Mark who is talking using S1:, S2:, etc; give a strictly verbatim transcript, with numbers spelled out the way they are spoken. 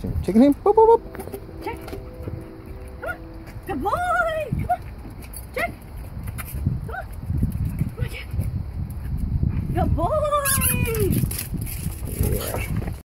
S1: Chicken him. Boop, boop, boop.
S2: Jack. Come on. Good boy. Come on. Jack. Come on. Come on, Jack. Good boy.